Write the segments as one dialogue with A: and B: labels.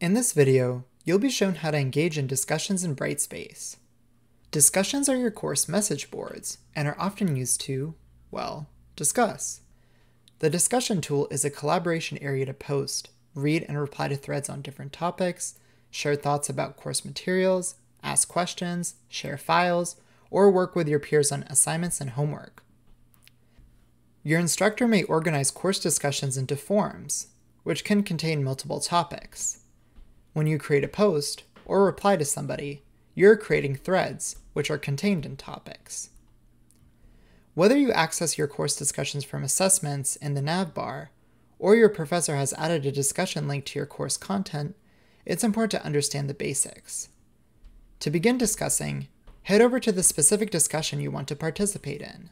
A: In this video, you'll be shown how to engage in discussions in Brightspace. Discussions are your course message boards and are often used to, well, discuss. The discussion tool is a collaboration area to post, read and reply to threads on different topics, share thoughts about course materials, ask questions, share files, or work with your peers on assignments and homework. Your instructor may organize course discussions into forums, which can contain multiple topics. When you create a post or reply to somebody, you're creating threads, which are contained in topics. Whether you access your course discussions from assessments in the nav bar, or your professor has added a discussion link to your course content, it's important to understand the basics. To begin discussing, head over to the specific discussion you want to participate in.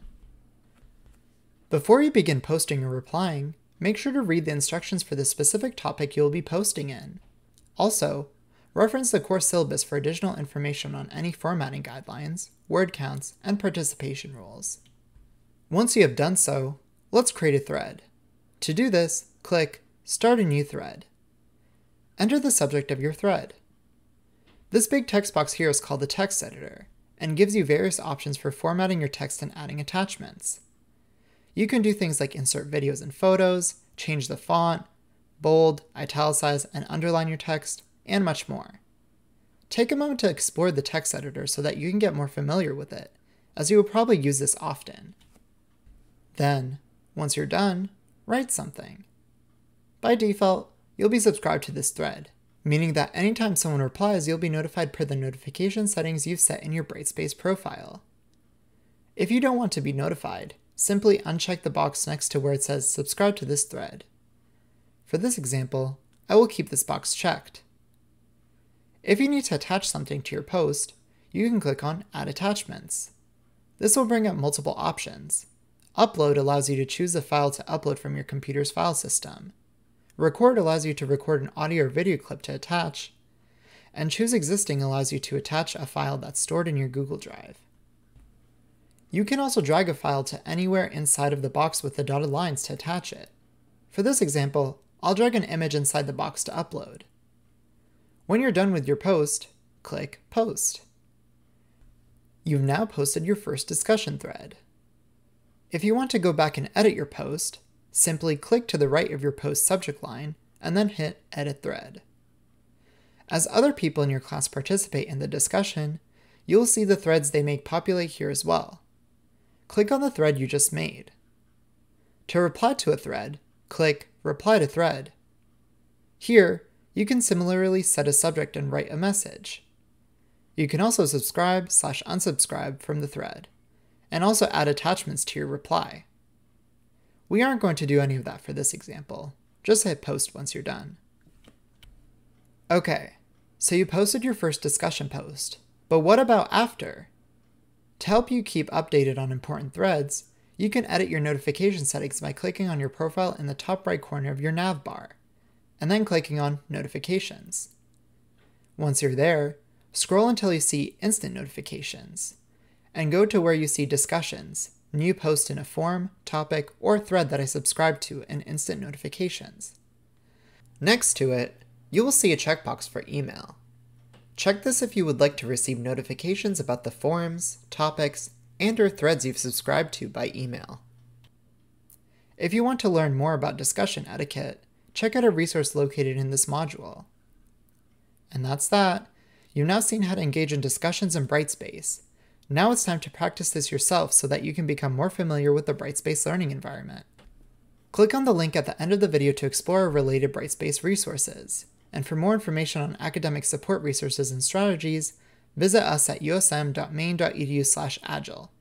A: Before you begin posting or replying, make sure to read the instructions for the specific topic you'll be posting in. Also, reference the course syllabus for additional information on any formatting guidelines, word counts, and participation rules. Once you have done so, let's create a thread. To do this, click Start a New Thread. Enter the subject of your thread. This big text box here is called the text editor, and gives you various options for formatting your text and adding attachments. You can do things like insert videos and photos, change the font, bold, italicize, and underline your text, and much more. Take a moment to explore the text editor so that you can get more familiar with it, as you will probably use this often. Then, once you're done, write something. By default, you'll be subscribed to this thread, meaning that anytime someone replies, you'll be notified per the notification settings you've set in your Brightspace profile. If you don't want to be notified, simply uncheck the box next to where it says subscribe to this thread. For this example, I will keep this box checked. If you need to attach something to your post, you can click on Add Attachments. This will bring up multiple options. Upload allows you to choose a file to upload from your computer's file system. Record allows you to record an audio or video clip to attach. And Choose Existing allows you to attach a file that's stored in your Google Drive. You can also drag a file to anywhere inside of the box with the dotted lines to attach it. For this example, I'll drag an image inside the box to upload. When you're done with your post, click Post. You've now posted your first discussion thread. If you want to go back and edit your post, simply click to the right of your post subject line and then hit Edit Thread. As other people in your class participate in the discussion, you'll see the threads they make populate here as well. Click on the thread you just made. To reply to a thread, click Reply to Thread. Here, you can similarly set a subject and write a message. You can also subscribe/unsubscribe from the thread, and also add attachments to your reply. We aren't going to do any of that for this example. Just hit Post once you're done. Okay, so you posted your first discussion post, but what about after? To help you keep updated on important threads, you can edit your notification settings by clicking on your profile in the top right corner of your nav bar, and then clicking on Notifications. Once you're there, scroll until you see Instant Notifications, and go to where you see Discussions, New Post in a Forum, Topic, or Thread that I subscribe to in Instant Notifications. Next to it, you will see a checkbox for email. Check this if you would like to receive notifications about the forums, topics, and/or threads you've subscribed to by email. If you want to learn more about discussion etiquette, check out a resource located in this module. And that's that. You've now seen how to engage in discussions in Brightspace. Now it's time to practice this yourself so that you can become more familiar with the Brightspace learning environment. Click on the link at the end of the video to explore related Brightspace resources. And for more information on academic support resources and strategies, visit us at usm.maine.edu/agile.